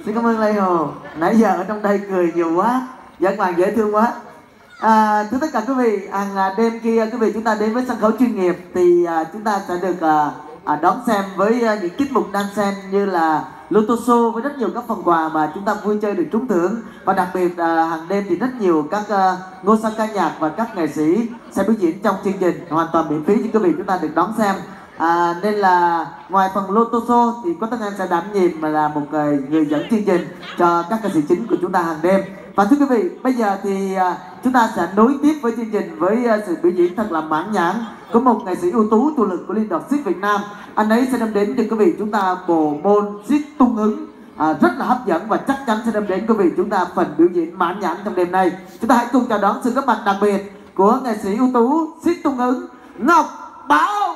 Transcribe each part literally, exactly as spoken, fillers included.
Xin cảm ơn Lê Hồ. Nãy giờ ở trong đây cười nhiều quá, giảng hoàng dễ thương quá. À, thưa tất cả quý vị, hàng đêm kia quý vị chúng ta đến với sân khấu chuyên nghiệp thì à, chúng ta sẽ được à, à, đón xem với à, những tiết mục đan xen như là Lotto Show với rất nhiều các phần quà mà chúng ta vui chơi được trúng thưởng, và đặc biệt à, hàng đêm thì rất nhiều các à, ngôi sao ca nhạc và các nghệ sĩ sẽ biểu diễn trong chương trình hoàn toàn miễn phí cho quý vị chúng ta được đón xem. À, nên là ngoài phần Lotto Show thì có Tất Anh sẽ đảm nhiệm mà là một người, người dẫn chương trình cho các ca sĩ chính của chúng ta hàng đêm. Và thưa quý vị, bây giờ thì à, chúng ta sẽ nối tiếp với chương trình với à, sự biểu diễn thật là mãn nhãn của một nghệ sĩ ưu tú chủ lực của Liên đoàn siếc Việt Nam. Anh ấy sẽ đem đến cho quý vị chúng ta bộ môn siếc tung ứng à, rất là hấp dẫn và chắc chắn sẽ đem đến quý vị chúng ta phần biểu diễn mãn nhãn trong đêm nay. Chúng ta hãy cùng chào đón sự góp mặt đặc biệt của nghệ sĩ ưu tú siếc tung ứng Ngọc Bảo.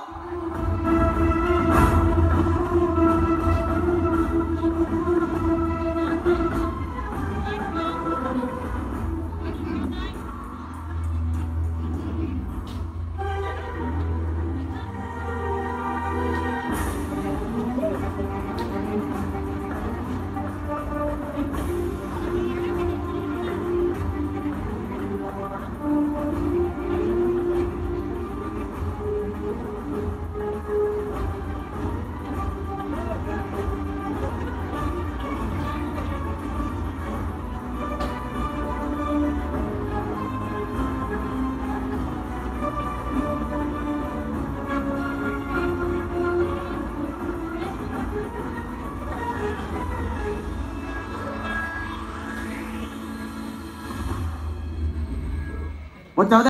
Một cháu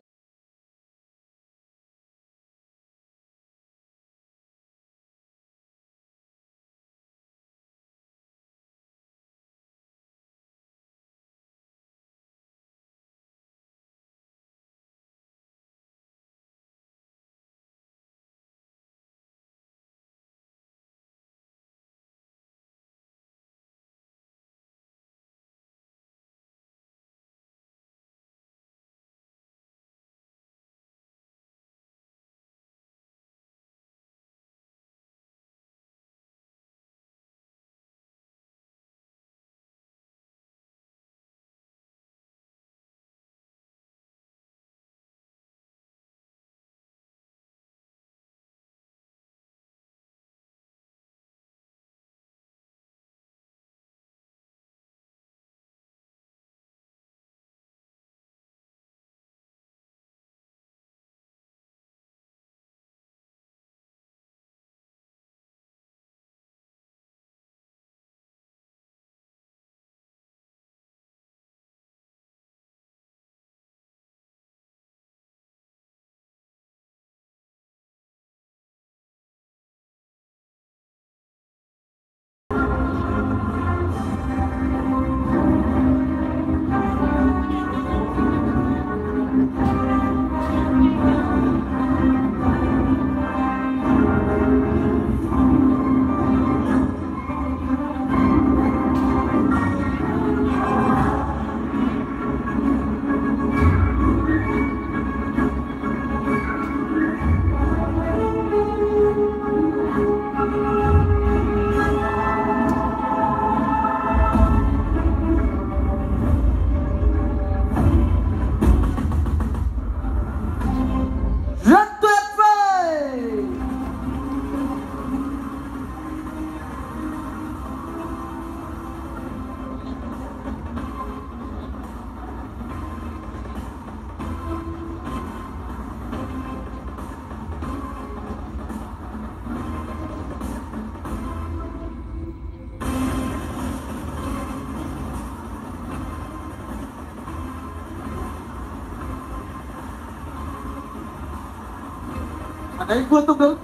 đấy vừa tung ứng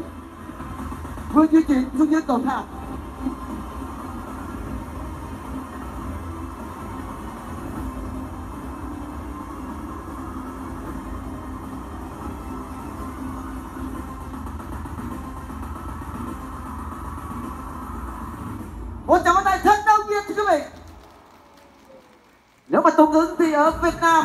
vừa di chuyển xuống dưới cầu thang. Một tràng pháo tay thật đầu tiên thưa quý vị. Nếu mà tung ứng thì ở Việt Nam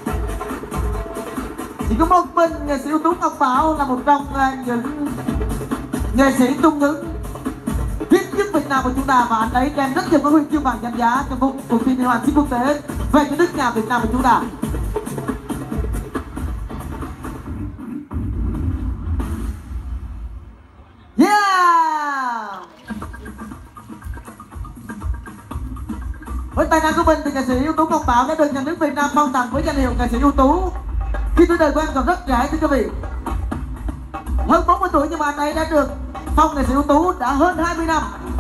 chỉ có một mình nghệ sĩ ưu tú Ngọc Bảo là một trong những nghệ sĩ tung ứng viết nhất Việt Nam của chúng ta, và anh ấy đem rất nhiều các huy chương vàng danh giá trong cuộc cuộc thi liên hoan xiếc quốc tế về cho nước nhà Việt Nam của chúng ta. Yeah! Với tài năng của mình thì nghệ sĩ ưu tú Ngọc Bảo đã được nhà nước Việt Nam phong tặng với danh hiệu nghệ sĩ ưu tú. Khi tuổi đời của anh còn rất trẻ thưa quý vị, hơn bốn mươi tuổi, nhưng mà anh ấy đã được phong nghệ sĩ ưu tú đã hơn hai mươi năm.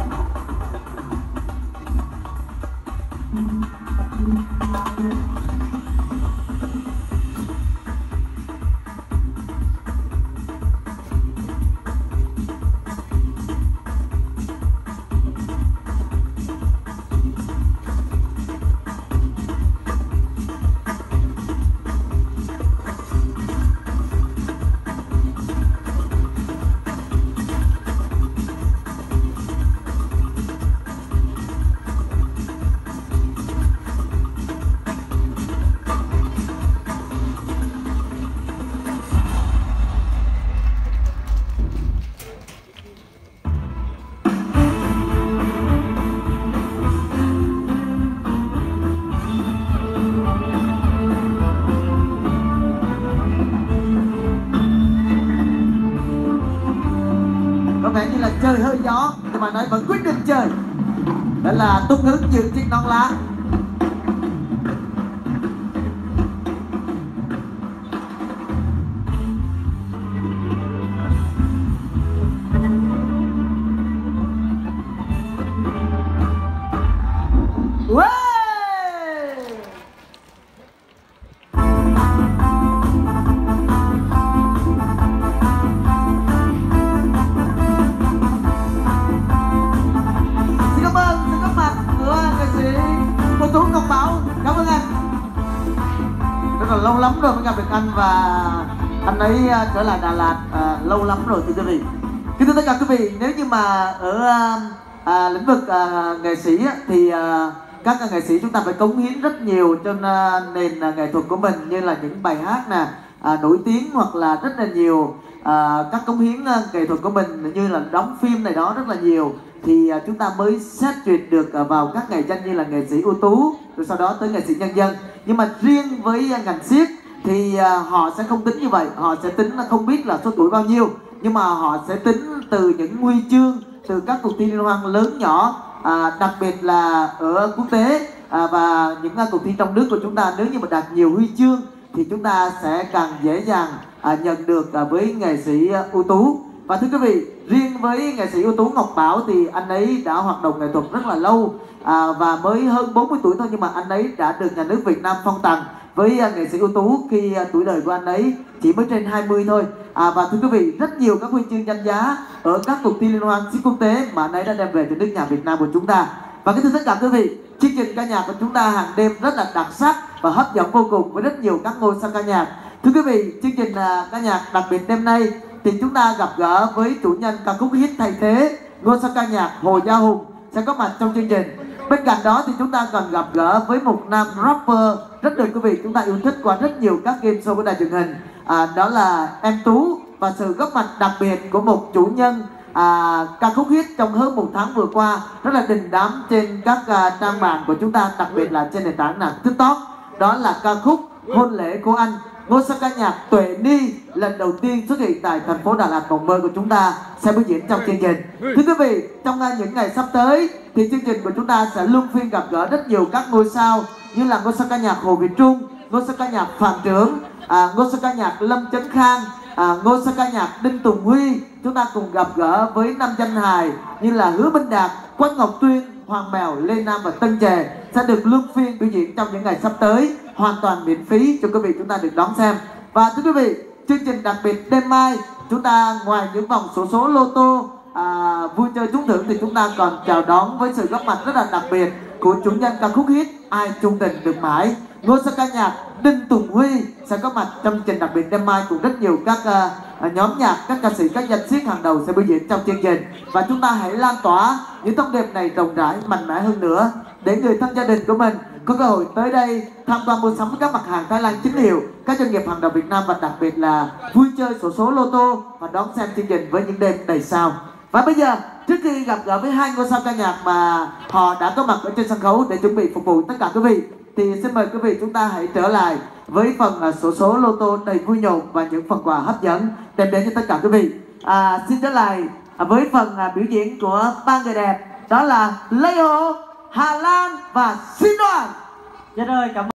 Vẻ như là chơi hơi gió, nhưng mà nói vẫn quyết định chơi. Đó là tung hứng giữ chiếc non lá. Wow! Lâu lắm rồi mới gặp được anh, và anh ấy trở lại Đà Lạt à, lâu lắm rồi thưa quý vị. Kính thưa tất cả quý vị, nếu như mà ở à, lĩnh vực à, nghệ sĩ á, thì à, các nghệ sĩ chúng ta phải cống hiến rất nhiều cho à, nền à, nghệ thuật của mình, như là những bài hát nè à, nổi tiếng, hoặc là rất là nhiều à, các cống hiến à, nghệ thuật của mình, như là đóng phim này đó rất là nhiều, thì à, chúng ta mới xét duyệt được à, vào các nghệ danh như là nghệ sĩ ưu tú, rồi sau đó tới nghệ sĩ nhân dân. Nhưng mà riêng với à, ngành xiếc thì à, họ sẽ không tính như vậy, họ sẽ tính là không biết là số tuổi bao nhiêu, nhưng mà họ sẽ tính từ những huy chương từ các cuộc thi liên hoan lớn nhỏ, à, đặc biệt là ở quốc tế à, và những à, cuộc thi trong nước của chúng ta. Nếu như mà đạt nhiều huy chương thì chúng ta sẽ càng dễ dàng à, nhận được à, với nghệ sĩ à, ưu tú. Và thưa quý vị, riêng với nghệ sĩ ưu tú Ngọc Bảo thì anh ấy đã hoạt động nghệ thuật rất là lâu à, và mới hơn bốn mươi tuổi thôi, nhưng mà anh ấy đã được nhà nước Việt Nam phong tặng với uh, nghệ sĩ ưu tú khi uh, tuổi đời của anh ấy chỉ mới trên hai mươi thôi. À, và thưa quý vị, rất nhiều các huy chương danh giá ở các cuộc thi liên hoan xiếc quốc tế mà anh ấy đã đem về cho nước nhà Việt Nam của chúng ta. Và cái thưa tất cả quý vị, chương trình ca nhạc của chúng ta hàng đêm rất là đặc sắc và hấp dẫn vô cùng với rất nhiều các ngôi sao ca nhạc. Thưa quý vị, chương trình uh, ca nhạc đặc biệt đêm nay thì chúng ta gặp gỡ với chủ nhân ca khúc hit thay thế, ngôi sao ca nhạc Hồ Gia Hùng sẽ có mặt trong chương trình. Bên cạnh đó thì chúng ta còn gặp gỡ với một nam rapper rất được quý vị chúng ta yêu thích qua rất nhiều các game show của đài truyền hình, à, đó là em Tú, và sự góp mặt đặc biệt của một chủ nhân à, ca khúc hit trong hơn một tháng vừa qua rất là đình đám trên các à, trang mạng của chúng ta, đặc biệt là trên nền tảng là TikTok, đó là ca khúc Hôn Lễ của Anh. Ngôi sao ca nhạc Tuệ Ni lần đầu tiên xuất hiện tại thành phố Đà Lạt mộng mơ của chúng ta sẽ biểu diễn trong chương trình. Thưa quý vị, trong những ngày sắp tới thì chương trình của chúng ta sẽ luân phiên gặp gỡ rất nhiều các ngôi sao, như là ngôi sao ca nhạc Hồ Việt Trung, ngôi sao ca nhạc Phạm Trưởng, à, ngôi sao ca nhạc Lâm Chấn Khang, à, ngôi sao ca nhạc Đinh Tùng Huy. Chúng ta cùng gặp gỡ với năm danh hài như là Hứa Minh Đạt, Quách Ngọc Tuyên, Hoàng Mèo, Lê Nam và Tân Chè sẽ được luân phiên biểu diễn trong những ngày sắp tới, hoàn toàn miễn phí cho quý vị chúng ta được đón xem. Và thưa quý vị, chương trình đặc biệt đêm mai chúng ta ngoài những vòng xổ số lô tô à, vui chơi trúng thưởng thì chúng ta còn chào đón với sự góp mặt rất là đặc biệt của chủ nhân ca khúc hit Ai Chung Tình Được Mãi, ngôi sao ca nhạc Đinh Tùng Huy sẽ có mặt trong chương trình đặc biệt đêm mai cùng rất nhiều các uh, nhóm nhạc, các ca sĩ, các danh xiếc hàng đầu sẽ biểu diễn trong chương trình. Và chúng ta hãy lan tỏa những thông điệp này rộng rãi, mạnh mẽ hơn nữa để người thân gia đình của mình có cơ hội tới đây tham quan mua sắm các mặt hàng Thái Lan chính hiệu, các doanh nghiệp hàng đầu Việt Nam, và đặc biệt là vui chơi xổ số lô tô và đón xem chương trình với những đêm đầy sao. Và bây giờ trước khi gặp gỡ với hai ngôi sao ca nhạc mà họ đã có mặt ở trên sân khấu để chuẩn bị phục vụ tất cả quý vị, thì xin mời quý vị chúng ta hãy trở lại với phần sổ số lô tô đầy vui nhộn và những phần quà hấp dẫn đem đến cho tất cả quý vị. À, xin trở lại với phần biểu diễn của ba người đẹp, đó là Lê Hồ, Hà Lan và Xin Đoàn. Dạ rồi, cảm ơn.